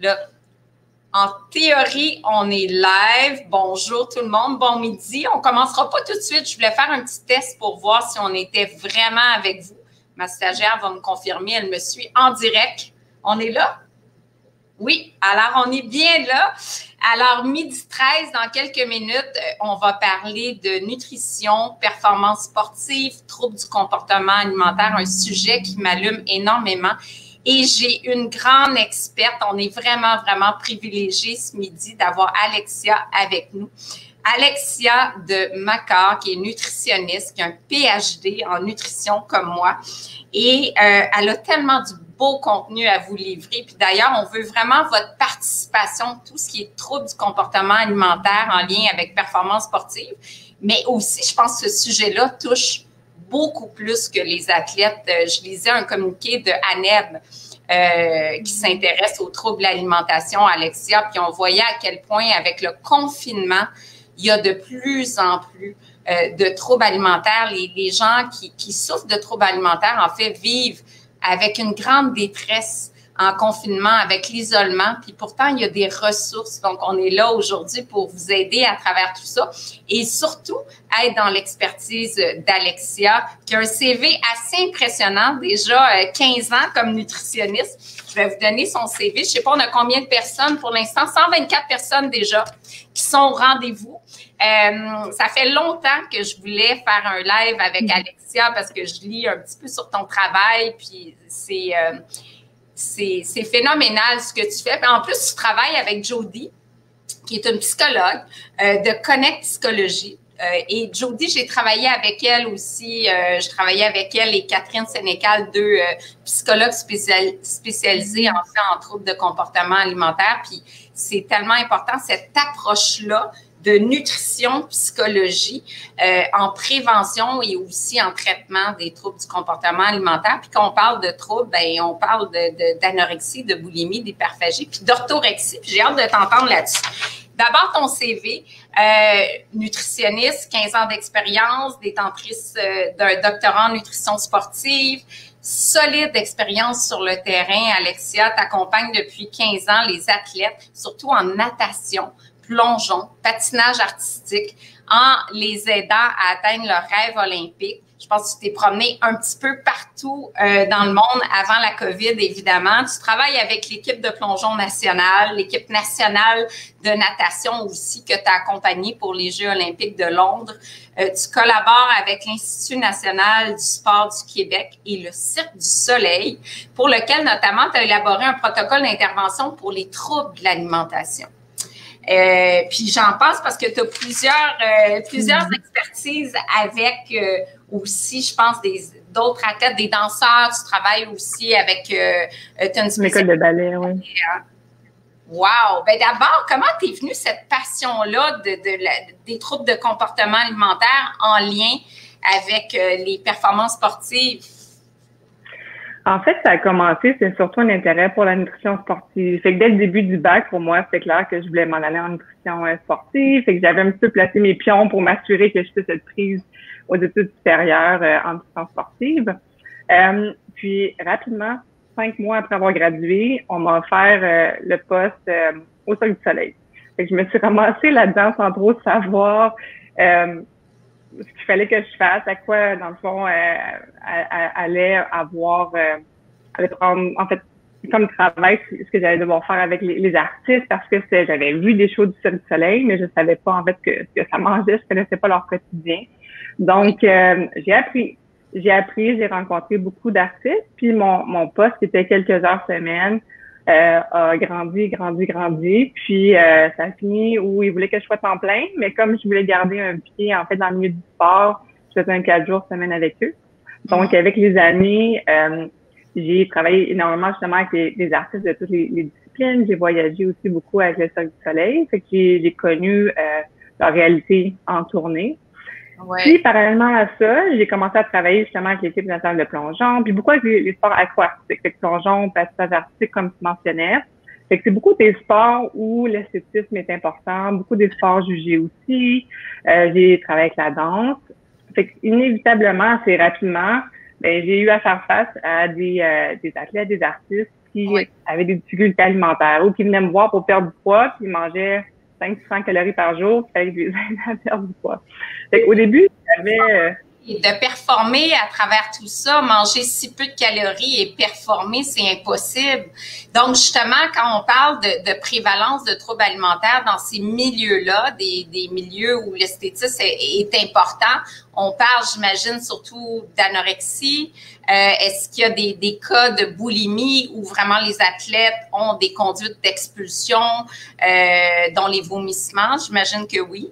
Là, en théorie, on est live. Bonjour tout le monde, bon midi. On ne commencera pas tout de suite. Je voulais faire un petit test pour voir si on était vraiment avec vous. Ma stagiaire va me confirmer, elle me suit en direct. On est là? Oui, alors on est bien là. Alors, 12h13, dans quelques minutes, on va parler de nutrition, performance sportive, troubles du comportement alimentaire, un sujet qui m'allume énormément. Et j'ai une grande experte. On est vraiment, vraiment privilégiés ce midi d'avoir Alexia avec nous. Alexia de Macquart, qui est nutritionniste, qui a un PhD en nutrition comme moi. Et elle a tellement du beau contenu à vous livrer. Puis d'ailleurs, on veut vraiment votre participation, tout ce qui est trouble du comportement alimentaire en lien avec performance sportive. Mais aussi, je pense que ce sujet-là touche beaucoup plus que les athlètes. Je lisais un communiqué de ANEB qui s'intéresse aux troubles de l'alimentation, Alexia, puis on voyait à quel point, avec le confinement, il y a de plus en plus de troubles alimentaires. Les gens qui souffrent de troubles alimentaires, en fait, vivent avec une grande détresse en confinement, avec l'isolement. Puis pourtant, il y a des ressources. Donc, on est là aujourd'hui pour vous aider à travers tout ça et surtout être dans l'expertise d'Alexia, qui a un CV assez impressionnant, déjà 15 ans comme nutritionniste. Je vais vous donner son CV. Je ne sais pas, on a combien de personnes pour l'instant? 124 personnes déjà qui sont au rendez-vous. Ça fait longtemps que je voulais faire un live avec Alexia parce que je lis un petit peu sur ton travail, puis c'est phénoménal ce que tu fais. Puis en plus, tu travailles avec Jody, qui est une psychologue de Connect Psychologie. Et Jody, j'ai travaillé avec elle aussi. Je travaillais avec elle et Catherine Sénécal, deux psychologues spécialisés en fait en troubles de comportement alimentaire. Puis c'est tellement important cette approche-là de nutrition, psychologie, en prévention et aussi en traitement des troubles du comportement alimentaire. Puis quand on parle de troubles, ben on parle d'anorexie, de boulimie, d'hyperphagie, puis d'orthorexie. Puis j'ai hâte de t'entendre là-dessus. D'abord, ton CV, nutritionniste, 15 ans d'expérience, détentrice d'un doctorat en nutrition sportive, solide expérience sur le terrain. Alexia t'accompagne depuis 15 ans les athlètes, surtout en natation, plongeon, patinage artistique, en les aidant à atteindre leur rêve olympique. Je pense que tu t'es promené un petit peu partout dans le monde avant la COVID, évidemment. Tu travailles avec l'équipe de plongeon nationale, l'équipe nationale de natation aussi que tu as accompagnée pour les Jeux olympiques de Londres. Tu collabores avec l'Institut national du sport du Québec et le Cirque du Soleil, pour lequel, notamment, tu as élaboré un protocole d'intervention pour les troubles de l'alimentation. Puis j'en passe parce que tu as plusieurs expertises avec aussi, je pense, d'autres athlètes, des danseurs. Tu travailles aussi avec une école de ballet, oui. Wow! Ben d'abord, comment t'es venue cette passion-là des troubles de comportement alimentaire en lien avec les performances sportives? En fait, ça a commencé, c'est surtout un intérêt pour la nutrition sportive. Fait que dès le début du bac, pour moi, c'était clair que je voulais m'en aller en nutrition sportive. Fait que j'avais un petit peu placé mes pions pour m'assurer que je faisais cette prise aux études supérieures en nutrition sportive. Puis, rapidement, 5 mois après avoir gradué, on m'a offert le poste au Cirque du Soleil. Fait que je me suis ramassée là-dedans sans trop savoir ce qu'il fallait que je fasse, à quoi, dans le fond, allait prendre, en fait, comme travail, ce que j'allais devoir faire avec les artistes, parce que j'avais vu des shows du Cirque du Soleil, mais je savais pas, en fait, que ça mangeait, je connaissais pas leur quotidien. Donc, j'ai appris, j'ai rencontré beaucoup d'artistes, puis mon poste, qui était quelques heures semaine, a grandi. Puis, ça a fini où ils voulaient que je sois temps plein, mais comme je voulais garder un pied, en fait, dans le milieu du sport, je faisais un 4 jours semaine avec eux. Donc, avec les années, j'ai travaillé énormément, justement, avec les artistes de toutes les disciplines. J'ai voyagé aussi beaucoup avec le Cirque du Soleil. Fait que j'ai connu leur réalité en tournée. Ouais. Puis, parallèlement à ça, j'ai commencé à travailler justement avec l'équipe nationale de plongeon, puis beaucoup avec les sports aquatiques, fait que plongeon, patinage artistique, comme tu mentionnais. Fait que c'est beaucoup des sports où l'esthétisme est important, beaucoup des sports jugés aussi. J'ai travaillé avec la danse. Fait que inévitablement, assez rapidement, ben, j'ai eu à faire face à des athlètes, des artistes qui avaient des difficultés alimentaires ou qui venaient me voir pour perdre du poids, puis ils mangeaient 500 calories par jour, puis fallait que je les aide à perdre du poids. Fait qu'au début, j'avais... Et de performer à travers tout ça, manger si peu de calories et performer, c'est impossible. Donc, justement, quand on parle de prévalence de troubles alimentaires dans ces milieux-là, des milieux où l'esthétisme est important, on parle, j'imagine, surtout d'anorexie. Est-ce qu'il y a des cas de boulimie où vraiment les athlètes ont des conduites d'expulsion, dont les vomissements? J'imagine que oui.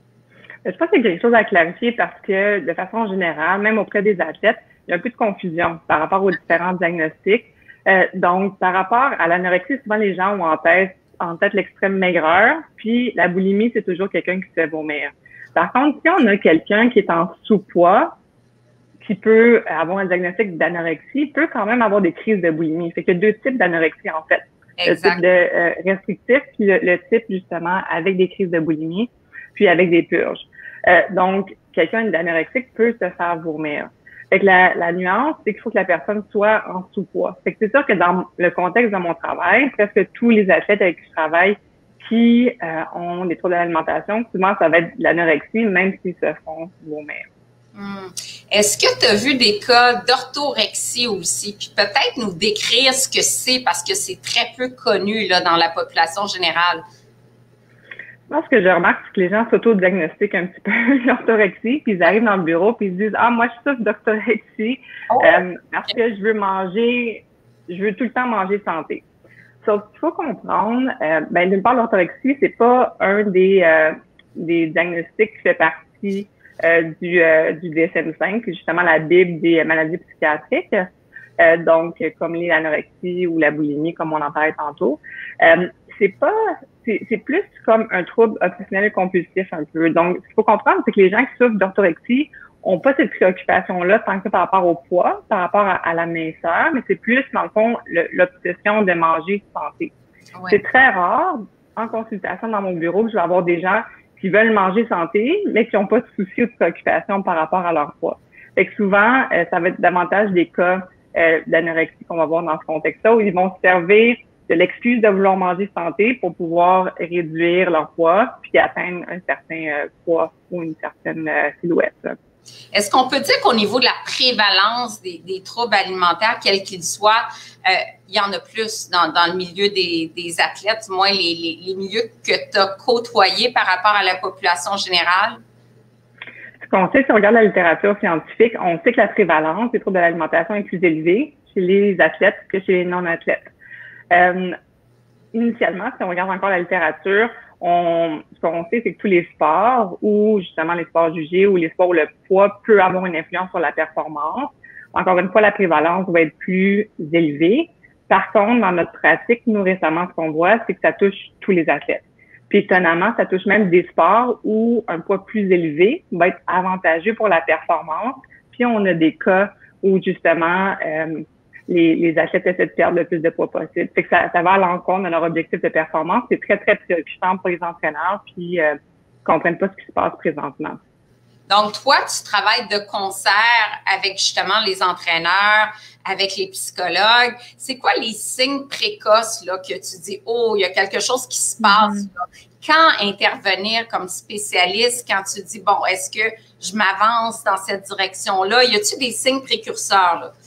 Je pense qu'il y a quelque chose à clarifier parce que, de façon générale, même auprès des athlètes, il y a un peu de confusion par rapport aux différents diagnostics. Donc, par rapport à l'anorexie, souvent les gens ont en tête l'extrême maigreur, puis la boulimie, c'est toujours quelqu'un qui se fait vomir. Par contre, si on a quelqu'un qui est en sous-poids, qui peut avoir un diagnostic d'anorexie, peut quand même avoir des crises de boulimie. Fait qu'il y a deux types d'anorexie, en fait. Exact. Le type de restrictif, puis le type, justement, avec des crises de boulimie, puis avec des purges. Donc, quelqu'un d'anorexique peut se faire vomir. Fait que la nuance, c'est qu'il faut que la personne soit en sous-poids. Fait que c'est sûr que dans le contexte de mon travail, presque tous les athlètes avec qui je travaille qui ont des troubles d'alimentation, souvent, ça va être de l'anorexie, même s'ils se font vomir. Est-ce que tu as vu des cas d'orthorexie aussi? Puis peut-être nous décrire ce que c'est, parce que c'est très peu connu là, dans la population générale. Moi, ce que je remarque, c'est que les gens s'auto-diagnostiquent un petit peu l'orthorexie, puis ils arrivent dans le bureau, puis ils se disent « Ah, moi, je souffre d'orthorexie parce que je veux tout le temps manger santé. » Sauf qu'il faut comprendre, d'une part, l'orthorexie, c'est pas un des diagnostics qui fait partie du DSM-5, qui est justement la Bible des maladies psychiatriques, donc comme l'anorexie ou la boulimie, comme on en parlait tantôt. C'est plus comme un trouble obsessionnel compulsif un peu. Donc, ce qu'il faut comprendre, c'est que les gens qui souffrent d'orthorexie ont pas cette préoccupation-là tant que ça par rapport au poids, par rapport à la minceur, mais c'est plus, dans le fond, l'obsession de manger santé. Ouais. C'est très rare, en consultation dans mon bureau, que je vais avoir des gens qui veulent manger santé, mais qui n'ont pas de souci ou de préoccupation par rapport à leur poids. Fait que souvent, ça va être davantage des cas d'anorexie qu'on va voir dans ce contexte-là, où ils vont se servir de l'excuse de vouloir manger santé pour pouvoir réduire leur poids puis atteindre un certain poids ou une certaine silhouette. Est-ce qu'on peut dire qu'au niveau de la prévalence des troubles alimentaires, quels qu'ils soient, il y en a plus dans le milieu des athlètes, du moins les milieux que tu as côtoyés par rapport à la population générale? Ce qu'on sait, si on regarde la littérature scientifique, on sait que la prévalence des troubles de l'alimentation est plus élevée chez les athlètes que chez les non-athlètes. Initialement, si on regarde encore la littérature, ce qu'on sait, c'est que tous les sports, ou justement les sports jugés, ou les sports où le poids peut avoir une influence sur la performance, encore une fois, la prévalence va être plus élevée. Par contre, dans notre pratique, nous, récemment, ce qu'on voit, c'est que ça touche tous les athlètes. Puis étonnamment, ça touche même des sports où un poids plus élevé va être avantageux pour la performance. Puis on a des cas où justement les athlètes essaient de perdre le plus de poids possible. Fait que ça va à l'encontre de leur objectif de performance. C'est très, très préoccupant pour les entraîneurs qui comprennent pas ce qui se passe présentement. Donc, toi, tu travailles de concert avec justement les entraîneurs, avec les psychologues. C'est quoi les signes précoces là, que tu dis, oh, il y a quelque chose qui se passe là? Quand intervenir comme spécialiste, quand tu dis, bon, est-ce que je m'avance dans cette direction-là? Y a-t-il des signes précurseurs là?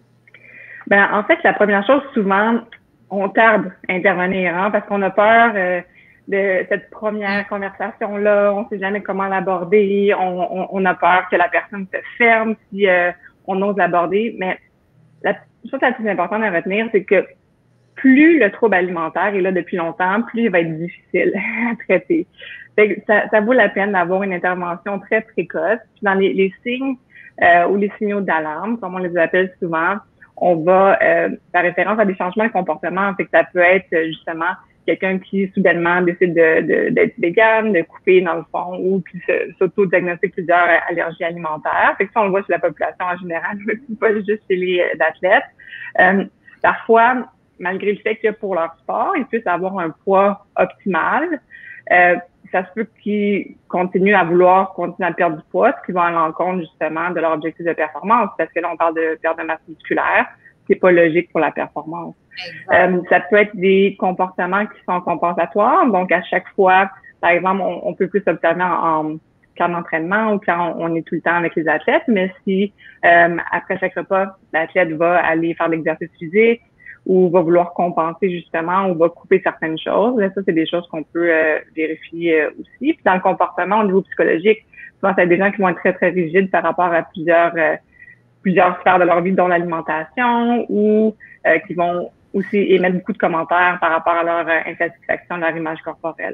En fait, la première chose, souvent, on tarde à intervenir, hein, parce qu'on a peur de cette première conversation-là, on ne sait jamais comment l'aborder, on a peur que la personne se ferme si on ose l'aborder. Mais la chose la plus importante à retenir, c'est que plus le trouble alimentaire est là depuis longtemps, plus il va être difficile à traiter. Fait que ça vaut la peine d'avoir une intervention très précoce. Puis dans les signes ou les signaux d'alarme, comme on les appelle souvent, on va faire référence à des changements de comportement. Fait que ça peut être justement quelqu'un qui soudainement décide d'être végane, de couper dans le fond, ou qui s'auto-diagnostique plusieurs allergies alimentaires. Fait que ça, on le voit chez la population en général, pas juste chez les athlètes. Parfois, malgré le fait que pour leur sport, ils puissent avoir un poids optimal, ça se peut qu'ils continuent à perdre du poids, ce qui va à l'encontre justement de leur objectif de performance, parce que là, on parle de perte de masse musculaire, ce qui n'est pas logique pour la performance. Ça peut être des comportements qui sont compensatoires. Donc, à chaque fois, par exemple, on peut plus observer qu'en entraînement ou quand on est tout le temps avec les athlètes, mais si après chaque repas, l'athlète va aller faire de l'exercice physique ou va vouloir compenser justement ou va couper certaines choses, là, ça, c'est des choses qu'on peut vérifier aussi. Puis dans le comportement au niveau psychologique, souvent, c'est des gens qui vont être très, très rigides par rapport à plusieurs sphères de leur vie, dont l'alimentation, ou qui vont aussi émettre beaucoup de commentaires par rapport à leur insatisfaction de leur image corporelle.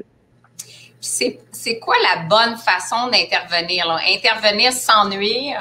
C'est quoi la bonne façon d'intervenir, là? Intervenir sans nuire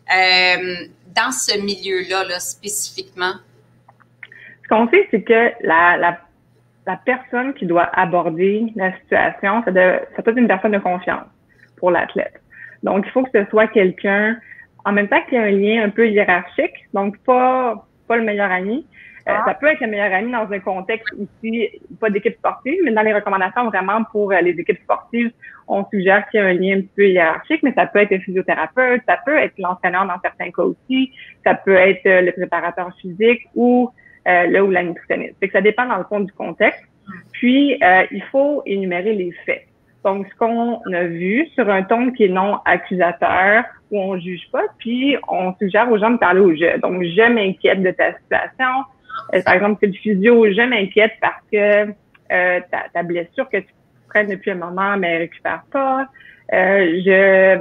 dans ce milieu-là, là, spécifiquement? Ce qu'on sait, c'est que la personne qui doit aborder la situation, ça doit être une personne de confiance pour l'athlète. Donc, il faut que ce soit quelqu'un, en même temps qu'il y a un lien un peu hiérarchique, donc pas le meilleur ami. Ça peut être le meilleur ami dans un contexte aussi, pas d'équipe sportive, mais dans les recommandations vraiment pour les équipes sportives, on suggère qu'il y a un lien un peu hiérarchique, mais ça peut être le physiothérapeute, ça peut être l'entraîneur dans certains cas aussi, ça peut être le préparateur physique ou la nutritionniste. Fait que ça dépend dans le fond du contexte. Puis, il faut énumérer les faits. Donc, ce qu'on a vu sur un ton qui est non accusateur, où on juge pas, puis on suggère aux gens de parler au je. Donc, je m'inquiète de ta situation. Par exemple, c'est le physio, je m'inquiète parce que ta blessure que tu prennes depuis un moment, mais elle récupère pas. J'ai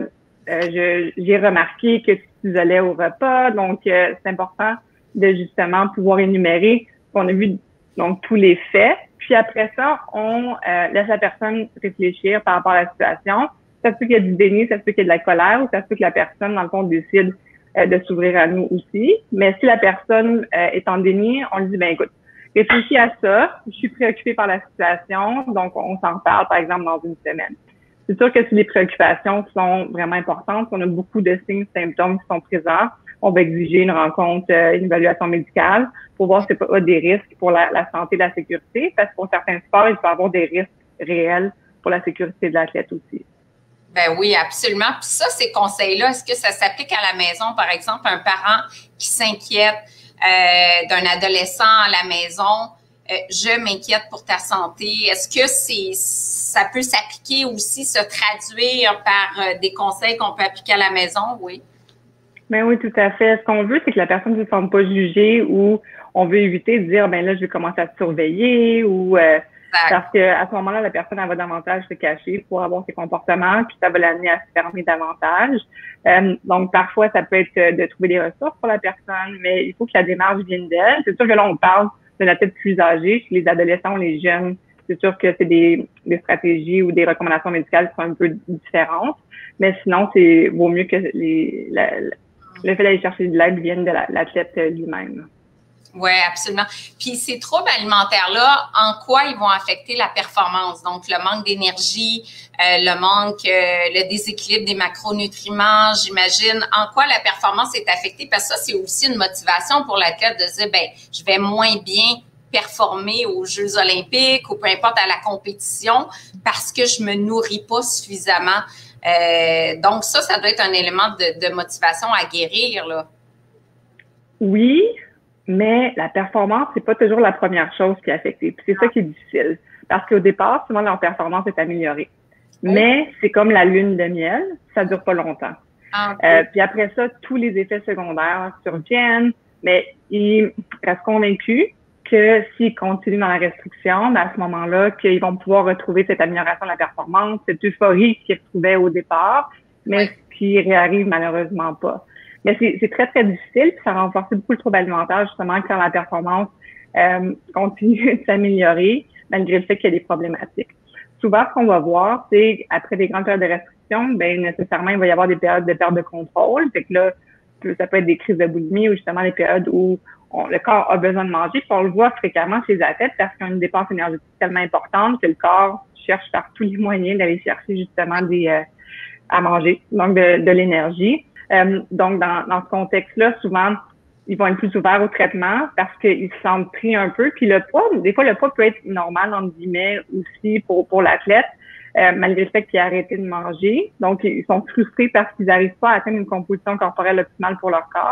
remarqué que tu t'isolais au repas, donc c'est important de justement pouvoir énumérer ce qu'on a vu, donc tous les faits. Puis après ça, on laisse la personne réfléchir par rapport à la situation. Ça se peut qu'il y ait du déni, ça se peut qu'il y ait de la colère, ou ça se peut que la personne, dans le fond, décide de s'ouvrir à nous aussi. Mais si la personne est en déni, on lui dit, ben écoute, réfléchis à ça, je suis préoccupée par la situation, donc on s'en parle, par exemple, dans une semaine. C'est sûr que si les préoccupations sont vraiment importantes, on a beaucoup de signes, symptômes qui sont présents, on va exiger une rencontre, une évaluation médicale pour voir s'il n'y a pas des risques pour la santé et la sécurité, parce que pour certains sports, il peut y avoir des risques réels pour la sécurité de l'athlète aussi. Ben oui, absolument. Puis ça, ces conseils-là, est-ce que ça s'applique à la maison, par exemple, un parent qui s'inquiète d'un adolescent à la maison, je m'inquiète pour ta santé. Est-ce que ça peut s'appliquer aussi, se traduire par des conseils qu'on peut appliquer à la maison? Oui. Ben oui, tout à fait. Ce qu'on veut, c'est que la personne ne se sente pas jugée ou on veut éviter de dire, ben là, je vais commencer à te surveiller ou parce que à ce moment-là, la personne elle va davantage se cacher pour avoir ses comportements, puis ça va l'amener à se fermer davantage. Donc, parfois, ça peut être de trouver des ressources pour la personne, mais il faut que la démarche vienne d'elle. C'est sûr que là, on parle de la tête plus âgée, chez les adolescents ou les jeunes. C'est sûr que c'est des stratégies ou des recommandations médicales qui sont un peu différentes, mais sinon, vaut mieux que le fait d'aller chercher de l'aide vienne de l'athlète lui-même. Oui, absolument. Puis ces troubles alimentaires-là, en quoi ils vont affecter la performance? Donc, le manque d'énergie, le déséquilibre des macronutriments, j'imagine. En quoi la performance est affectée? Parce que ça, c'est aussi une motivation pour l'athlète de dire, ben, je vais moins bien performer aux Jeux olympiques ou peu importe à la compétition parce que je me nourris pas suffisamment. Donc, ça doit être un élément de motivation à guérir, là. Oui, mais la performance, c'est pas toujours la première chose qui est affectée. Puis c'est ça qui est difficile. Parce qu'au départ, souvent, leur performance est améliorée. Mais c'est comme la lune de miel, ça dure pas longtemps. Puis après ça, tous les effets secondaires surviennent, mais ils restent convaincus que s'ils continuent dans la restriction, ben à ce moment-là, qu'ils vont pouvoir retrouver cette amélioration de la performance, cette euphorie qu'ils retrouvaient au départ, mais ce qui réarrive malheureusement pas. Mais c'est très, très difficile, puis ça renforce beaucoup le trouble alimentaire, justement, quand la performance continue de s'améliorer, malgré le fait qu'il y a des problématiques. Souvent, ce qu'on va voir, c'est, après des grandes périodes de restriction, ben nécessairement, il va y avoir des périodes de perte de contrôle. Fait que là, ça peut être des crises de boulimie ou justement des périodes où le corps a besoin de manger. Puis on le voit fréquemment chez les athlètes parce qu'ils ont une dépense énergétique tellement importante que le corps cherche par tous les moyens d'aller chercher justement à manger, donc de l'énergie. Donc, dans ce contexte-là, souvent, ils vont être plus ouverts au traitement parce qu'ils se sentent pris un peu. Puis le poids, des fois, le poids peut être normal, entre guillemets, aussi pour l'athlète, malgré le fait qu'ils aient arrêté de manger. Donc, ils sont frustrés parce qu'ils n'arrivent pas à atteindre une composition corporelle optimale pour leur corps.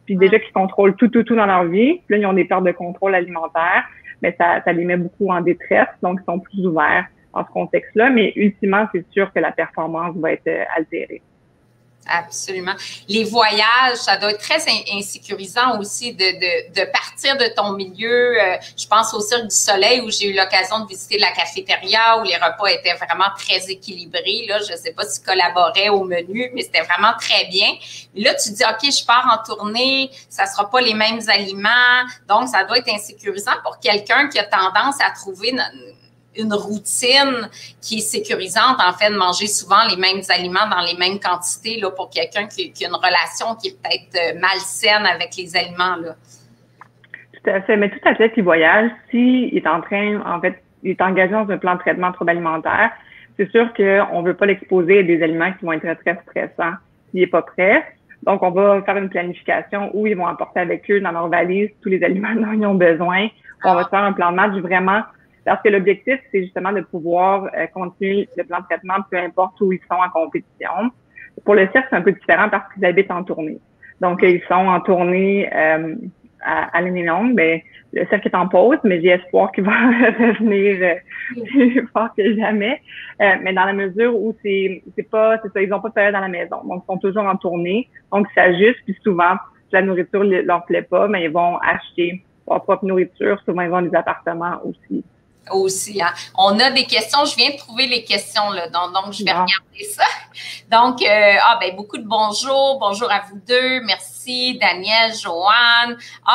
Puis déjà qu'ils contrôlent tout dans leur vie, puis là, ils ont des pertes de contrôle alimentaire, mais ça les met beaucoup en détresse, donc ils sont plus ouverts dans ce contexte-là, mais ultimement, c'est sûr que la performance va être altérée. Absolument. Les voyages, ça doit être très insécurisant aussi de partir de ton milieu. Je pense au Cirque du Soleil où j'ai eu l'occasion de visiter la cafétéria où les repas étaient vraiment très équilibrés. Là, je ne sais pas si tu collaborais au menu, mais c'était vraiment très bien. Et là, tu te dis, OK, je pars en tournée, ça ne sera pas les mêmes aliments. Donc, ça doit être insécurisant pour quelqu'un qui a tendance à trouver une routine qui est sécurisante, en fait, de manger souvent les mêmes aliments dans les mêmes quantités, là, pour quelqu'un qui a une relation qui est peut-être malsaine avec les aliments, là. Tout à fait. Mais tout athlète qui voyage, s'il est en train, en fait, il est engagé dans un plan de traitement de troubles alimentaires, c'est sûr qu'on veut pas l'exposer à des aliments qui vont être très, très stressants s'il est pas prêt. Donc, on va faire une planification où ils vont apporter avec eux dans leur valise tous les aliments dont ils ont besoin. On va faire un plan de match vraiment. Parce que l'objectif, c'est justement de pouvoir continuer le plan de traitement, peu importe où ils sont en compétition. Pour le cirque, c'est un peu différent parce qu'ils habitent en tournée. Donc, ils sont en tournée à l'année longue. Ben, le cirque est en pause, mais j'ai espoir qu'il va revenir plus fort que jamais. Mais dans la mesure où c'est ça, ils n'ont pas de période dans la maison. Donc, ils sont toujours en tournée. Donc, ils s'ajustent, puis souvent, si la nourriture leur plaît pas, mais ils vont acheter leur propre nourriture. Souvent, ils vont dans des appartements aussi. Aussi, hein. On a des questions. Je viens de trouver les questions, là. Donc je vais regarder ça. Donc, beaucoup de bonjour. Bonjour à vous deux. Merci, Daniel, Joanne.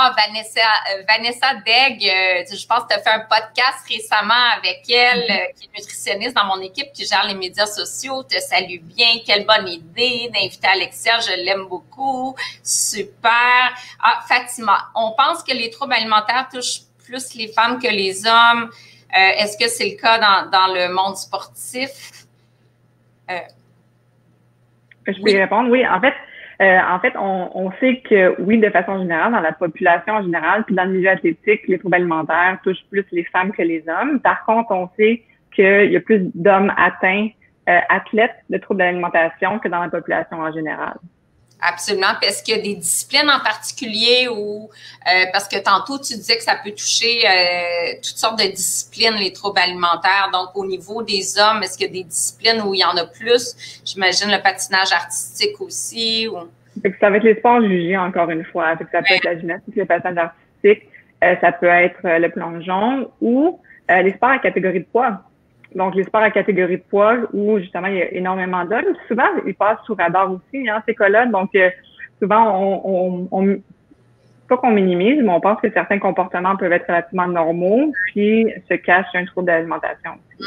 Vanessa Degg, je pense que tu as fait un podcast récemment avec elle, qui est nutritionniste dans mon équipe, qui gère les médias sociaux. Te salue bien. Quelle bonne idée d'inviter Alexia. Je l'aime beaucoup. Super. Fatima, on pense que les troubles alimentaires touchent plus les femmes que les hommes. Est-ce que c'est le cas dans le monde sportif? Je peux y répondre, oui. En fait, on sait que oui, de façon générale, dans la population en général, puis dans le milieu athlétique, les troubles alimentaires touchent plus les femmes que les hommes. Par contre, on sait qu'il y a plus d'hommes atteints, athlètes de troubles d'alimentation que dans la population en général. Absolument. Puis est-ce qu'il y a des disciplines en particulier ou parce que tantôt tu disais que ça peut toucher toutes sortes de disciplines, les troubles alimentaires. Donc, au niveau des hommes, est-ce qu'il y a des disciplines où il y en a plus? J'imagine le patinage artistique aussi. Ou... Ça va être les sports jugés, encore une fois. Ça peut être la gymnastique, le patinage artistique, ça peut être le plongeon ou les sports à catégorie de poids. Donc, les sports à catégorie de poids où, justement, il y a énormément d'hommes. Souvent, ils passent sous radar aussi, hein, ces cas-là. Donc, souvent, on pas qu'on minimise, mais on pense que certains comportements peuvent être relativement normaux, puis se cache un trouble d'alimentation.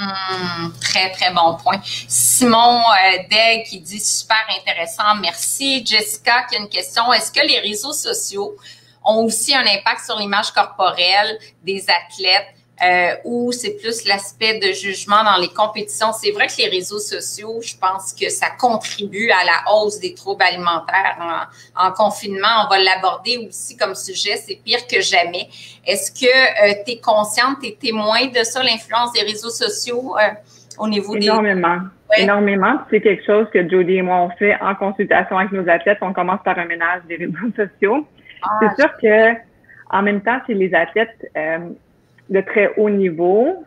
Très, très bon point. Simon Degg qui dit super intéressant, merci. Jessica qui a une question. Est-ce que les réseaux sociaux ont aussi un impact sur l'image corporelle des athlètes? Ou c'est plus l'aspect de jugement dans les compétitions. C'est vrai que les réseaux sociaux, je pense que ça contribue à la hausse des troubles alimentaires en confinement. On va l'aborder aussi comme sujet, c'est pire que jamais. Est-ce que tu es consciente, tu es témoin de ça, l'influence des réseaux sociaux au niveau Énormément. Ouais. Énormément. C'est quelque chose que Jody et moi on fait en consultation avec nos athlètes. On commence par un ménage des réseaux sociaux. C'est sûr que en même temps, c'est les athlètes de très haut niveau,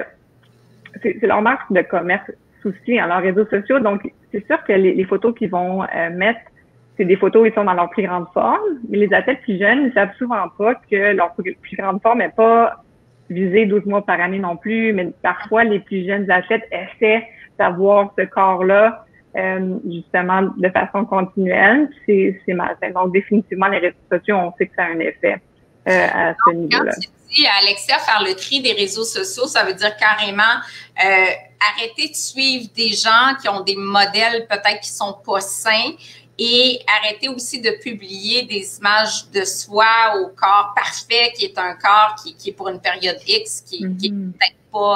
c'est leur marque de commerce aussi en leurs réseaux sociaux. Donc, c'est sûr que les photos qu'ils vont mettre, c'est des photos où ils sont dans leur plus grande forme. Mais les athlètes plus jeunes ne savent souvent pas que leur plus grande forme n'est pas visée 12 mois par année non plus. Mais parfois, les plus jeunes athlètes essaient d'avoir ce corps-là justement de façon continuelle. C'est malsain. Donc, définitivement, les réseaux sociaux, on sait que ça a un effet à ce niveau-là. Alexia, faire le tri des réseaux sociaux, ça veut dire carrément arrêter de suivre des gens qui ont des modèles peut-être qui sont pas sains et arrêter aussi de publier des images de soi au corps parfait, qui est un corps qui est pour une période X, qui est peut-être pas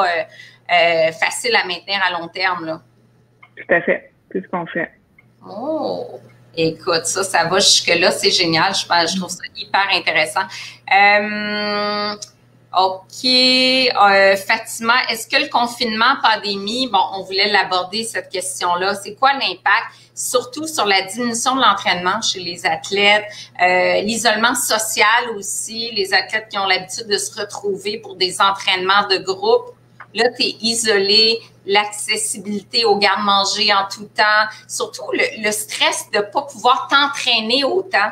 facile à maintenir à long terme, là. Tout à fait. C'est ce qu'on fait. Oh! Écoute, ça va jusque-là, c'est génial. Je trouve ça hyper intéressant. OK. Fatima, est-ce que le confinement, pandémie, bon, on voulait l'aborder, cette question-là, c'est quoi l'impact, surtout sur la diminution de l'entraînement chez les athlètes, l'isolement social aussi, les athlètes qui ont l'habitude de se retrouver pour des entraînements de groupe. Là, tu es isolé, l'accessibilité au garde-manger en tout temps, surtout le stress de ne pas pouvoir t'entraîner autant.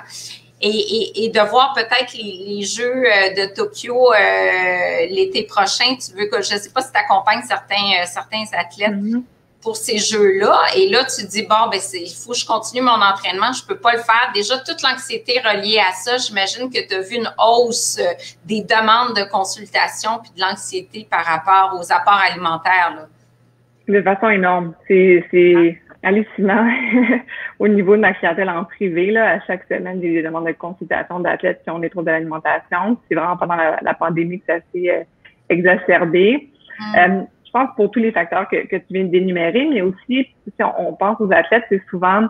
Et de voir peut-être les Jeux de Tokyo l'été prochain. Tu veux que, je ne sais pas si tu accompagnes certains athlètes pour ces Jeux-là. Et là, tu te dis, bon, ben il faut que je continue mon entraînement, je ne peux pas le faire. Déjà, toute l'anxiété reliée à ça, j'imagine que tu as vu une hausse des demandes de consultation puis de l'anxiété par rapport aux apports alimentaires, là. De façon énorme. C'est hallucinant au niveau de ma clientèle en privé. Là, à chaque semaine, j'ai des demandes de consultation d'athlètes qui ont des troubles de l'alimentation. C'est vraiment pendant la pandémie que ça s'est exacerbé. Je pense pour tous les facteurs que tu viens d'énumérer, mais aussi, si on pense aux athlètes, c'est souvent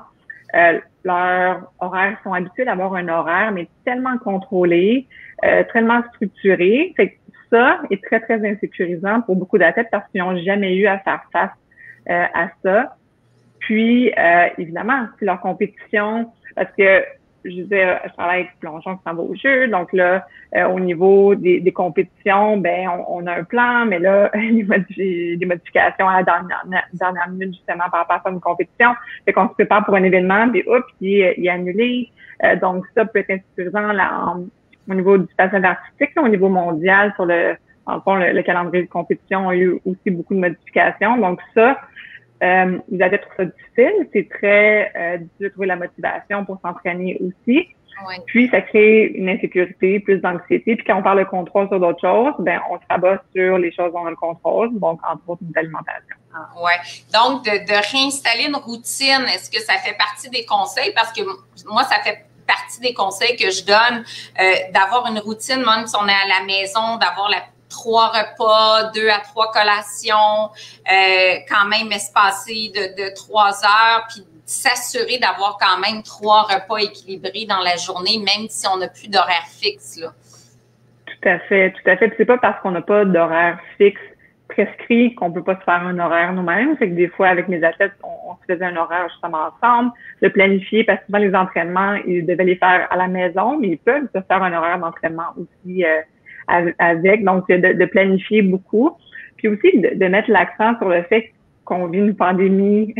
leurs horaires sont habitués d'avoir un horaire, mais tellement contrôlé, tellement structuré. Fait que ça est très, très insécurisant pour beaucoup d'athlètes parce qu'ils n'ont jamais eu à faire face à ça. Puis, évidemment, c'est leur compétition, parce que, je veux dire, je travaille avec Plongeon qui s'en va au jeu, donc là, au niveau des compétitions, ben on a un plan, mais là, des modifications à la dernière minute, justement, par rapport à une compétition. Fait qu'on se prépare pour un événement, puis oups, il est annulé. Donc, ça peut être insécurisant là, au niveau du patinage artistique, là, au niveau mondial, sur en fond, le calendrier de compétition a eu aussi beaucoup de modifications. Donc, ça, les athlètes trouvent ça difficile. C'est très difficile de trouver la motivation pour s'entraîner aussi. Ouais. Puis, ça crée une insécurité, plus d'anxiété. Puis, quand on parle de contrôle sur d'autres choses, ben on se rabat sur les choses dont on a le contrôle, donc, entre autres, l'alimentation. Oui. Donc, de réinstaller une routine, est-ce que ça fait partie des conseils? Parce que moi, ça fait partie des conseils que je donne, d'avoir une routine, même si on est à la maison, d'avoir 3 repas, 2 à 3 collations, quand même espacés de 3 heures, puis s'assurer d'avoir quand même 3 repas équilibrés dans la journée, même si on n'a plus d'horaire fixe, là. Tout à fait, tout à fait. Puis c'est pas parce qu'on n'a pas d'horaire fixe prescrit qu'on peut pas se faire un horaire nous-mêmes. C'est que des fois, avec mes athlètes, on se faisait un horaire justement ensemble, de planifier, parce que souvent les entraînements, ils devaient les faire à la maison, mais ils peuvent se faire un horaire d'entraînement aussi avec. Donc, de planifier beaucoup. Puis aussi, de mettre l'accent sur le fait qu'on vit une pandémie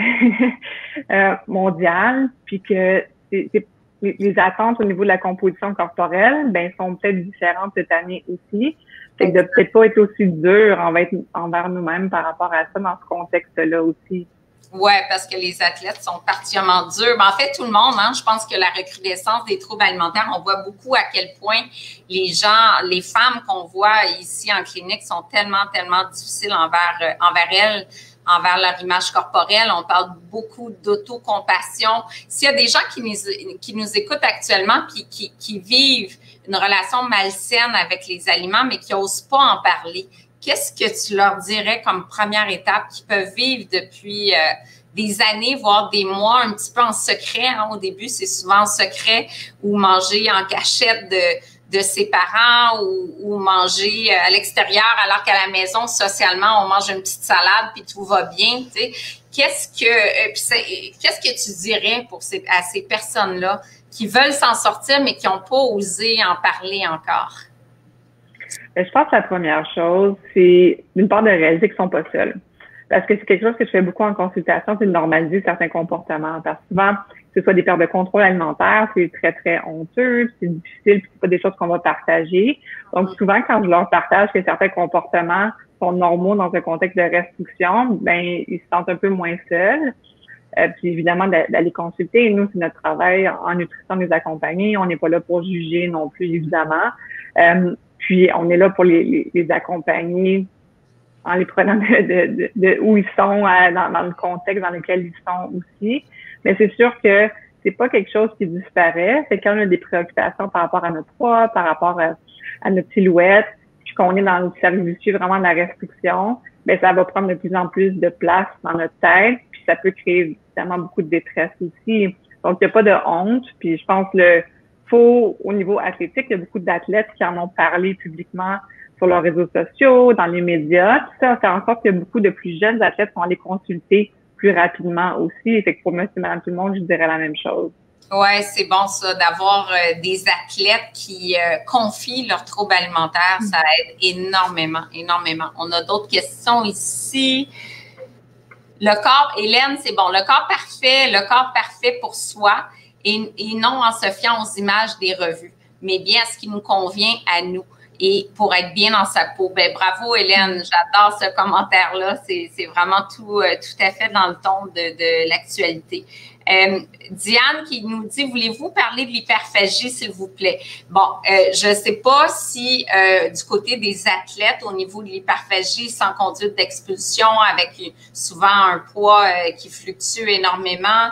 mondiale, puis que les attentes au niveau de la composition corporelle, ben, sont peut-être différentes cette année aussi. Fait que de peut-être pas être aussi dur envers nous-mêmes par rapport à ça dans ce contexte-là aussi. Oui, parce que les athlètes sont particulièrement durs. Ben, en fait, tout le monde, hein, je pense que la recrudescence des troubles alimentaires, on voit beaucoup à quel point les femmes qu'on voit ici en clinique sont tellement, tellement difficiles envers elles, envers leur image corporelle. On parle beaucoup d'autocompassion. S'il y a des gens qui nous écoutent actuellement puis qui vivent une relation malsaine avec les aliments, mais qui n'osent pas en parler, qu'est-ce que tu leur dirais comme première étape qu'ils peuvent vivre depuis des années, voire des mois, un petit peu en secret, hein? Au début, c'est souvent en secret, ou manger en cachette de ses parents, ou manger à l'extérieur, alors qu'à la maison, socialement, on mange une petite salade puis tout va bien, tu sais. Qu'est-ce que tu dirais à ces personnes-là qui veulent s'en sortir, mais qui n'ont pas osé en parler encore? Je pense que la première chose, c'est d'une part de réaliser qu'ils sont pas seuls. Parce que c'est quelque chose que je fais beaucoup en consultation, c'est de normaliser certains comportements. Parce que souvent, que ce soit des pertes de contrôle alimentaire, c'est très, très honteux, c'est difficile, puis c'est pas des choses qu'on va partager. Donc, souvent, quand je leur partage que certains comportements sont normaux dans un contexte de restriction, ben, ils se sentent un peu moins seuls. Puis évidemment, d'aller consulter. Nous, c'est notre travail en nutrition, de les accompagner. On n'est pas là pour juger non plus, évidemment. Puis, on est là pour les accompagner en les prenant de où ils sont, dans le contexte dans lequel ils sont aussi. Mais c'est sûr que c'est pas quelque chose qui disparaît. C'est quand on a des préoccupations par rapport à notre poids, par rapport à notre silhouette, puis qu'on est dans le cercle vicieux vraiment de la restriction, ben ça va prendre de plus en plus de place dans notre tête, puis ça peut créer évidemment beaucoup de détresse aussi. Donc, il n'y a pas de honte, puis je pense au niveau athlétique, il y a beaucoup d'athlètes qui en ont parlé publiquement sur leurs réseaux sociaux, dans les médias. Tout ça fait en sorte que beaucoup de plus jeunes athlètes vont aller consulter plus rapidement aussi. Fait que pour monsieur, madame, tout le monde, je dirais la même chose. Ouais, c'est bon ça, d'avoir des athlètes qui confient leurs troubles alimentaires. Ça aide énormément, énormément. On a d'autres questions ici. Le corps, Hélène, c'est bon. Le corps parfait pour soi et non en se fiant aux images des revues, mais bien à ce qui nous convient à nous et pour être bien dans sa peau. Ben, bravo, Hélène. J'adore ce commentaire-là. C'est vraiment tout à fait dans le ton de l'actualité. Diane qui nous dit, voulez-vous parler de l'hyperphagie, s'il vous plaît? Bon, je ne sais pas si du côté des athlètes, au niveau de l'hyperphagie sans conduite d'expulsion, avec souvent un poids qui fluctue énormément,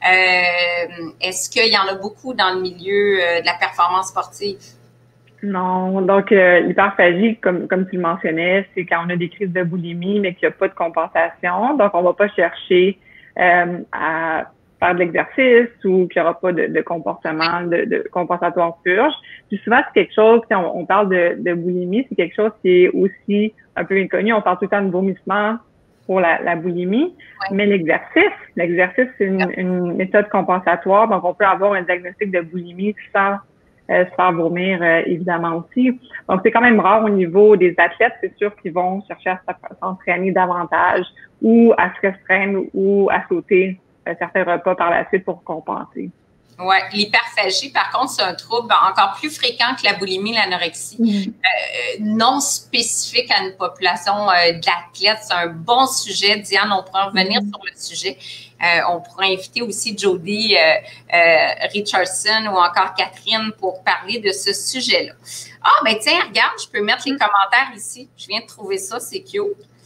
est-ce qu'il y en a beaucoup dans le milieu de la performance sportive? Non, donc l'hyperphagie, comme tu le mentionnais, c'est quand on a des crises de boulimie, mais qu'il n'y a pas de compensation. Donc, on va pas chercher à faire de l'exercice ou qu'il n'y aura pas de comportement, de compensatoire purge. Puis souvent, c'est quelque chose, quand on parle de boulimie, c'est quelque chose qui est aussi un peu inconnu. On parle tout le temps de vomissement pour la boulimie, mais l'exercice, c'est une méthode compensatoire. Donc, on peut avoir un diagnostic de boulimie sans se faire vomir, évidemment aussi. Donc, c'est quand même rare au niveau des athlètes. C'est sûr qu'ils vont chercher à s'entraîner davantage ou à se restreindre ou à sauter certains repas par la suite pour compenser. Oui, l'hyperphagie, par contre, c'est un trouble encore plus fréquent que la boulimie, l'anorexie. Non spécifique à une population d'athlètes. C'est un bon sujet. Diane, on pourra revenir sur le sujet. On pourra inviter aussi Jody Richardson ou encore Catherine pour parler de ce sujet-là. Ah, ben tiens, regarde, je peux mettre les commentaires ici. Je viens de trouver ça, c'est cute.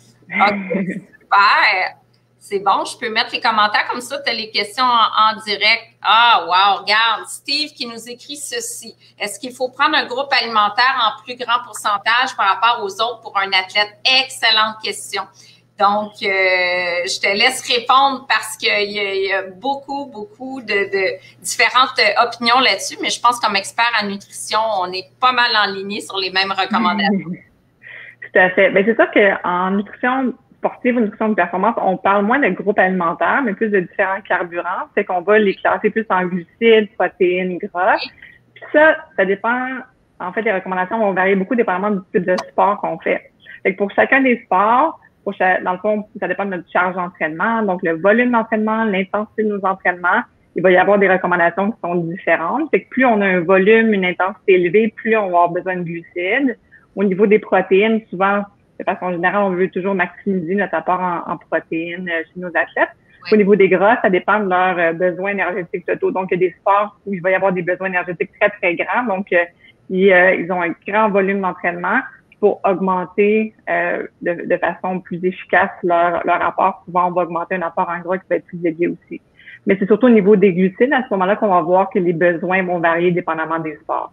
OK, super. C'est bon, je peux mettre les commentaires comme ça, tu as les questions en direct. Ah, wow, regarde, Steve qui nous écrit ceci. Est-ce qu'il faut prendre un groupe alimentaire en plus grand pourcentage par rapport aux autres pour un athlète? Excellente question. Donc, je te laisse répondre parce qu'il y a beaucoup de différentes opinions là-dessus, mais je pense comme expert en nutrition, on est pas mal enligné sur les mêmes recommandations. Tout à fait. Bien, c'est sûr qu'en nutrition sportive ou nutrition de performance, on parle moins de groupes alimentaires, mais plus de différents carburants. C'est qu'on va les classer plus en glucides, protéines, gras. Puis ça dépend. En fait, les recommandations vont varier beaucoup dépendamment du type de sport qu'on fait. Fait que pour chacun des sports, dans le fond, ça dépend de notre charge d'entraînement, donc le volume d'entraînement, l'intensité de nos entraînements. Il va y avoir des recommandations qui sont différentes. Fait que plus on a un volume, une intensité élevée, plus on va avoir besoin de glucides. Au niveau des protéines, souvent, de façon générale, on veut toujours maximiser notre apport en protéines chez nos athlètes. Au niveau des gras, ça dépend de leurs besoins énergétiques totaux. Donc, il y a des sports où il va y avoir des besoins énergétiques très, très grands. Donc, ils ont un grand volume d'entraînement pour augmenter de façon plus efficace leur apport. Souvent, on va augmenter un apport en gras qui va être plus élevé aussi. Mais c'est surtout au niveau des glucides, à ce moment-là, qu'on va voir que les besoins vont varier dépendamment des sports.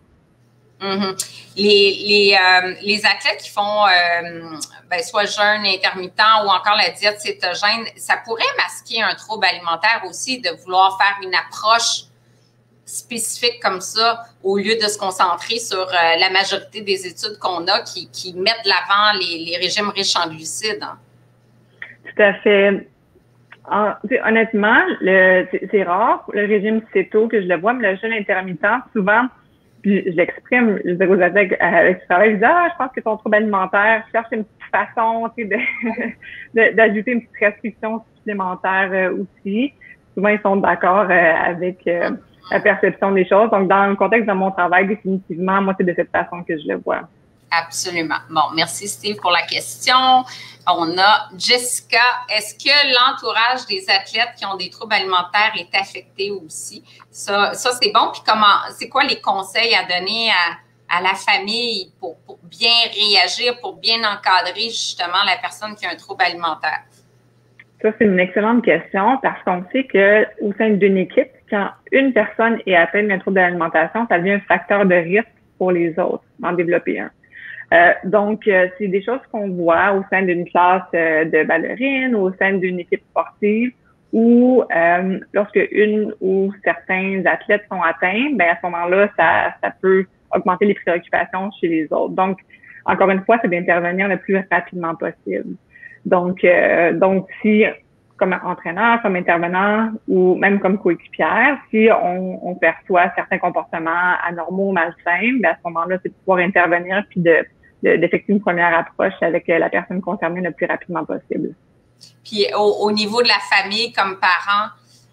Les athlètes qui font soit jeûne intermittent ou encore la diète cétogène, ça pourrait masquer un trouble alimentaire aussi, de vouloir faire une approche spécifique comme ça au lieu de se concentrer sur la majorité des études qu'on a qui mettent de l'avant les régimes riches en glucides. Hein. Tout à fait. Honnêtement, c'est rare, le régime céto que je le vois, mais le jeûne intermittent, souvent, puis je l'exprime, je dis aux athlètes avec ce travail, je dis, je pense que ton trouble alimentaire, cherche une petite façon, d'ajouter une petite restriction supplémentaire aussi. Souvent, ils sont d'accord avec la perception des choses. Donc, dans le contexte de mon travail, définitivement, moi, c'est de cette façon que je le vois. Absolument. Bon, merci Steve pour la question. On a Jessica. Est-ce que l'entourage des athlètes qui ont des troubles alimentaires est affecté aussi? Ça c'est bon. Puis c'est quoi les conseils à donner à la famille pour bien réagir, pour bien encadrer justement la personne qui a un trouble alimentaire? Ça, c'est une excellente question parce qu'on sait que au sein d'une équipe, quand une personne est atteinte d'un trouble d'alimentation, ça devient un facteur de risque pour les autres d'en développer un. Donc, c'est des choses qu'on voit au sein d'une classe de ballerines, au sein d'une équipe sportive, où lorsque une ou certains athlètes sont atteints, ben à ce moment-là, ça peut augmenter les préoccupations chez les autres. Donc, encore une fois, c'est d'intervenir le plus rapidement possible. Donc si, comme entraîneur, comme intervenant ou même comme coéquipière, si on perçoit certains comportements anormaux, malsains, ben à ce moment-là, c'est de pouvoir intervenir puis d'effectuer une première approche avec la personne concernée le plus rapidement possible. Puis au niveau de la famille, comme parents?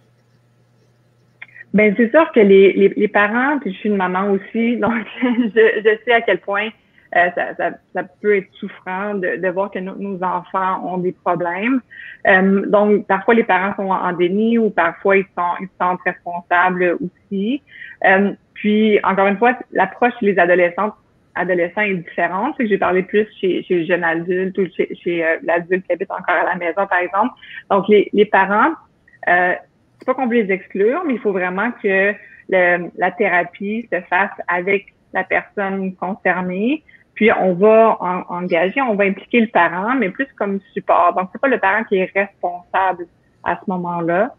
Ben c'est sûr que les parents, puis je suis une maman aussi, donc je sais à quel point ça peut être souffrant de voir que nos enfants ont des problèmes. Donc, parfois, les parents sont en déni ou parfois, ils se sentent responsables aussi. Puis, encore une fois, l'approche chez les adolescents est différente. C'est que j'ai parlé plus chez le jeune adulte ou chez l'adulte qui habite encore à la maison, par exemple. Donc, les parents, c'est pas qu'on veut les exclure, mais il faut vraiment que la thérapie se fasse avec la personne concernée. Puis, on va on va impliquer le parent, mais plus comme support. Donc, c'est pas le parent qui est responsable à ce moment-là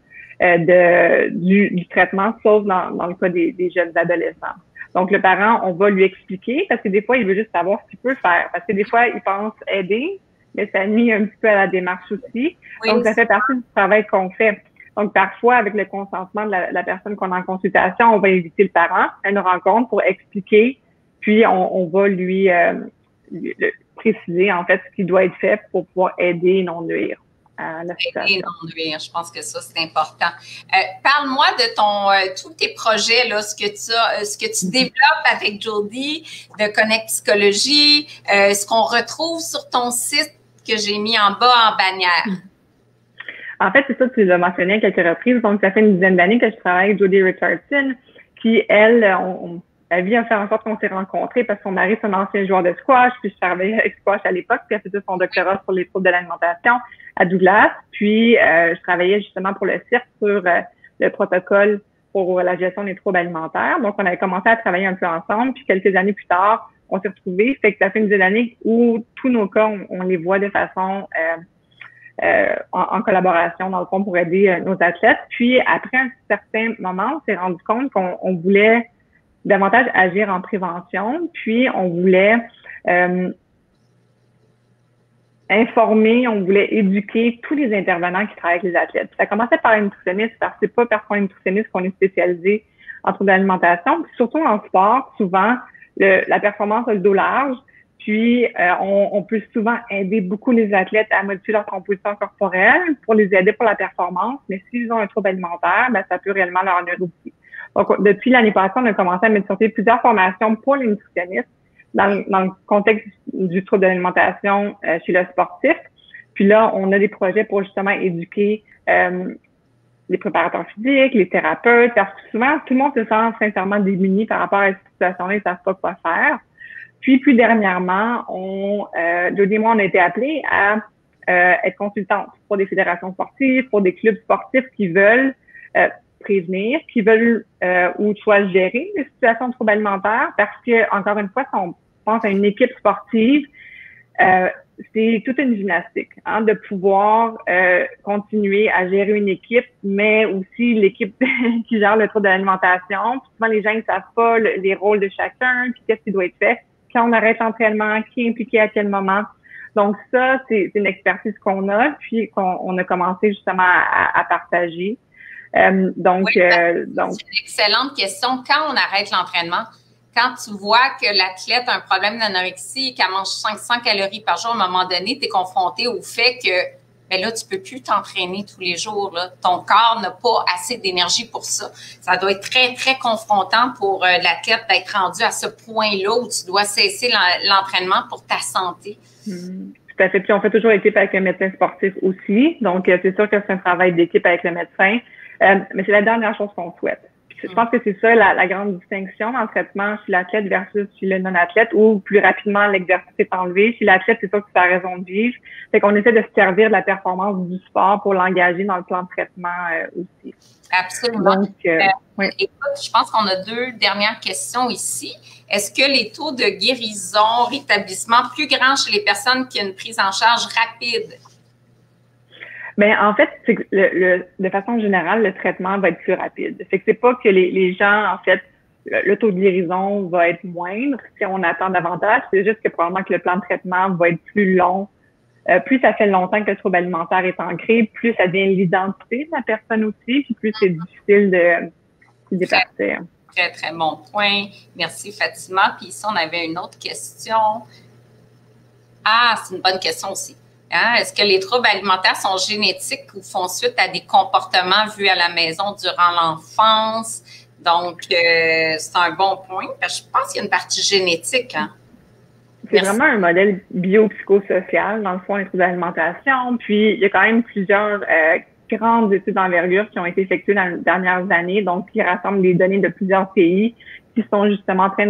du traitement, sauf dans le cas des jeunes adolescents. Donc, le parent, on va lui expliquer, parce que des fois, il veut juste savoir ce qu'il peut faire. Parce que des fois, il pense aider, mais ça nuit un petit peu à la démarche aussi. Oui. Donc, ça fait partie du travail qu'on fait. Donc, parfois, avec le consentement de la personne qu'on a en consultation, on va inviter le parent à une rencontre pour expliquer. Puis, on va lui préciser, en fait, ce qui doit être fait pour pouvoir aider et non nuire à la situation. Aider et non nuire, je pense que ça, c'est important. Parle-moi de tous tes projets, là, ce que tu développes avec Jody, de Connect Psychologie, ce qu'on retrouve sur ton site que j'ai mis en bas en bannière. En fait, c'est ça, tu l'as mentionné à quelques reprises. Donc, ça fait une dizaine d'années que je travaille avec Jody Richardson, qui, elle, la vie a fait en sorte qu'on s'est rencontrés parce que son mari, c'est un ancien joueur de squash, puis je travaillais avec squash à l'époque, puis elle faisait son doctorat sur les troubles de l'alimentation à Douglas. Puis, je travaillais justement pour le cirque sur le protocole pour la gestion des troubles alimentaires. Donc, on avait commencé à travailler un peu ensemble, puis quelques années plus tard, on s'est retrouvés. Fait que ça fait une dizaine d'années où tous nos cas, on les voit de façon en collaboration, dans le fond, pour aider nos athlètes. Puis, après un certain moment, on s'est rendu compte qu'on voulait davantage agir en prévention, puis on voulait informer, on voulait éduquer tous les intervenants qui travaillent avec les athlètes. Ça commençait par une nutritionniste, parce que c'est pas parce qu'on est nutritionniste qu'on est spécialisé en troubles d'alimentation. Puis surtout en sport, souvent, la performance a le dos large, puis on peut souvent aider beaucoup les athlètes à modifier leur composition corporelle pour les aider pour la performance, mais s'ils ont un trouble alimentaire, ben, ça peut réellement leur nuire aussi. Donc, depuis l'année passée, on a commencé à mettre sur pied plusieurs formations pour les nutritionnistes dans le contexte du trouble de l'alimentation chez le sportif. Puis là, on a des projets pour justement éduquer les préparateurs physiques, les thérapeutes, parce que souvent, tout le monde se sent sincèrement démuni par rapport à cette situation-là, ils ne savent pas quoi faire. Puis, plus dernièrement, Jody et moi, on a été appelés à être consultantes pour des fédérations sportives, pour des clubs sportifs qui veulent prévenir, qui veulent ou soit gérer les situations de troubles alimentaires, parce que, encore une fois, si on pense à une équipe sportive, c'est toute une gymnastique, hein, de pouvoir continuer à gérer une équipe, mais aussi l'équipe qui gère le trouble de l'alimentation. Souvent, les gens ne savent pas les rôles de chacun, puis qu'est-ce qui doit être fait, quand on arrête l'entraînement, qui est impliqué à quel moment. Donc ça, c'est une expertise qu'on a, puis qu'on a commencé justement à partager. Donc, c'est une excellente question. Quand on arrête l'entraînement, quand tu vois que l'athlète a un problème d'anorexie et qu'elle mange 500 calories par jour, à un moment donné, tu es confronté au fait que ben là, tu peux plus t'entraîner tous les jours. Là. Ton corps n'a pas assez d'énergie pour ça. Ça doit être très, très confrontant pour l'athlète d'être rendu à ce point-là où tu dois cesser l'entraînement pour ta santé. Tout à fait. Puis on fait toujours équipe avec le médecin sportif aussi. Donc, c'est sûr que c'est un travail d'équipe avec le médecin. Mais c'est la dernière chose qu'on souhaite. Puis, je pense que c'est ça la grande distinction dans le traitement chez l'athlète versus chez le non-athlète, où plus rapidement l'exercice est enlevé. Chez l'athlète, c'est sûr que c'est sa raison de vivre. Fait qu'on essaie de se servir de la performance du sport pour l'engager dans le plan de traitement aussi. Absolument. Donc, oui. Écoute, je pense qu'on a 2 dernières questions ici. Est-ce que les taux de guérison, rétablissement plus grands chez les personnes qui ont une prise en charge rapide? Ben en fait, c'est que de façon générale, le traitement va être plus rapide. Fait que c'est pas que les gens, en fait, le taux de guérison va être moindre si on attend davantage. C'est juste que probablement que le plan de traitement va être plus long. Plus ça fait longtemps que le trouble alimentaire est ancré, plus ça devient l'identité de la personne aussi, puis plus c'est difficile de départir. Très, très bon point. Merci, Fatima. Puis ici, on avait une autre question. Ah, c'est une bonne question aussi. Hein? Est-ce que les troubles alimentaires sont génétiques ou font suite à des comportements vus à la maison durant l'enfance? Donc, c'est un bon point. Parce que je pense qu'il y a une partie génétique. Hein? C'est vraiment un modèle biopsychosocial, dans le fond, les troubles d'alimentation. Puis, il y a quand même plusieurs grandes études d'envergure qui ont été effectuées dans les dernières années, donc qui rassemblent des données de plusieurs pays qui sont justement en train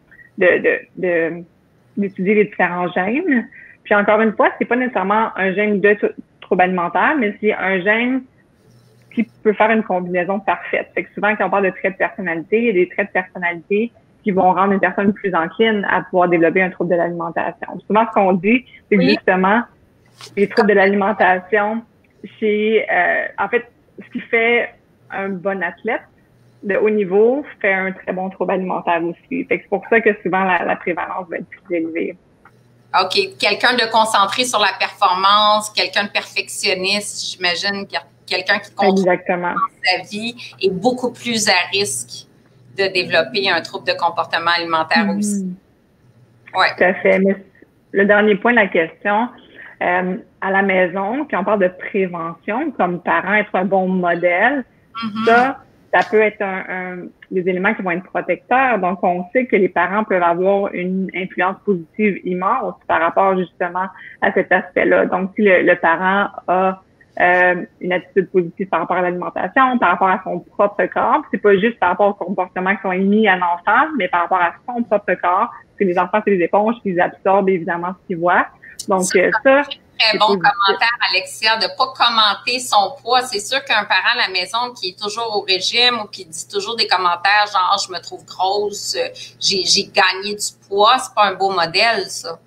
d'étudier les différents gènes. Puis encore une fois, c'est pas nécessairement un gène de trouble alimentaire, mais c'est un gène qui peut faire une combinaison parfaite. Fait que souvent, quand on parle de traits de personnalité, il y a des traits de personnalité qui vont rendre une personne plus encline à pouvoir développer un trouble de l'alimentation. Souvent, ce qu'on dit, c'est que justement, les troubles de l'alimentation, c'est en fait, ce qui fait un bon athlète de haut niveau fait un très bon trouble alimentaire aussi. Fait que c'est pour ça que souvent la prévalence va être plus élevée. OK. Quelqu'un de concentré sur la performance, quelqu'un de perfectionniste, j'imagine, quelqu'un qui contrôle sa vie est beaucoup plus à risque de développer un trouble de comportement alimentaire aussi. Ouais. Tout à fait. Mais le dernier point de la question, à la maison, quand on parle de prévention, comme parent, être un bon modèle, ça peut être des éléments qui vont être protecteurs. Donc, on sait que les parents peuvent avoir une influence positive immense par rapport justement à cet aspect-là. Donc, si le parent a une attitude positive par rapport à l'alimentation, par rapport à son propre corps, c'est pas juste par rapport aux comportements qui sont émis à l'enfant, mais par rapport à son propre corps, parce que les enfants, c'est des éponges, ils absorbent évidemment ce qu'ils voient. Donc, ça très bon commentaire, Alexia, de ne pas commenter son poids. C'est sûr qu'un parent à la maison qui est toujours au régime ou qui dit toujours des commentaires genre « je me trouve grosse, j'ai gagné du poids », c'est pas un beau modèle, ça.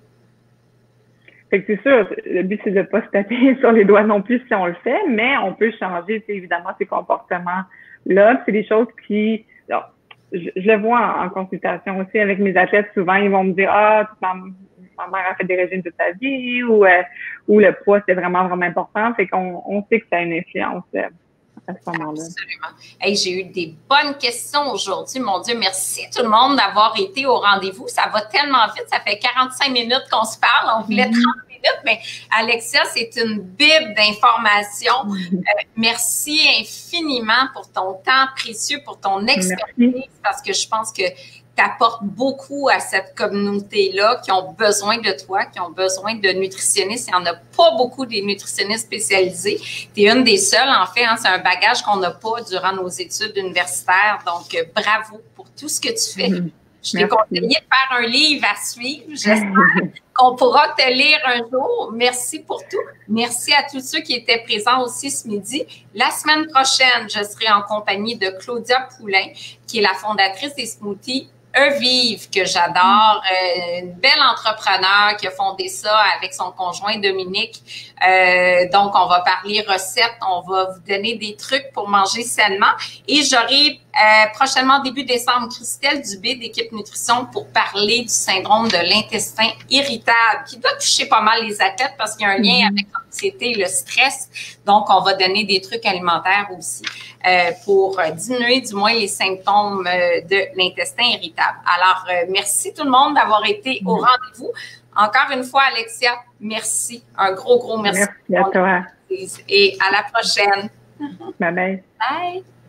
Fait que c'est sûr, le but, c'est de ne pas se taper sur les doigts non plus si on le fait, mais on peut changer, évidemment, ces comportements-là. C'est des choses qui... Alors, je le vois en consultation aussi avec mes athlètes. Souvent, ils vont me dire « Ah, ma mère a fait des régimes toute sa vie » ou le poids, c'est vraiment, vraiment important. Fait qu'on sait que ça a une influence à ce moment-là. Absolument. Hey, j'ai eu des bonnes questions aujourd'hui. Mon Dieu, merci tout le monde d'avoir été au rendez-vous. Ça va tellement vite. Ça fait 45 minutes qu'on se parle. On voulait 30 minutes, mais Alexia, c'est une bible d'informations. Merci infiniment pour ton temps précieux, pour ton expertise, parce que je pense que tu apportes beaucoup à cette communauté-là qui ont besoin de toi, qui ont besoin de nutritionnistes. Il n'y en a pas beaucoup des nutritionnistes spécialisés. Tu es une des seules, en fait. Hein, c'est un bagage qu'on n'a pas durant nos études universitaires. Donc, bravo pour tout ce que tu fais. Je t'ai conseillé de faire un livre à suivre. J'espère qu'on pourra te lire un jour. Merci pour tout. Merci à tous ceux qui étaient présents aussi ce midi. La semaine prochaine, je serai en compagnie de Claudia Poulain, qui est la fondatrice des smoothies Euvive, que j'adore, une belle entrepreneur qui a fondé ça avec son conjoint Dominique. Donc, on va parler recettes, on va vous donner des trucs pour manger sainement. Et j'aurai prochainement, début décembre, Christelle Dubé d'équipe Nutrition pour parler du syndrome de l'intestin irritable, qui doit toucher pas mal les athlètes parce qu'il y a un lien avec l'anxiété et le stress. Donc, on va donner des trucs alimentaires aussi pour diminuer du moins les symptômes de l'intestin irritable. Alors, merci tout le monde d'avoir été au rendez-vous. Encore une fois, Alexia, merci. Un gros merci. Merci à toi. Et à la prochaine. Bye bye. Bye.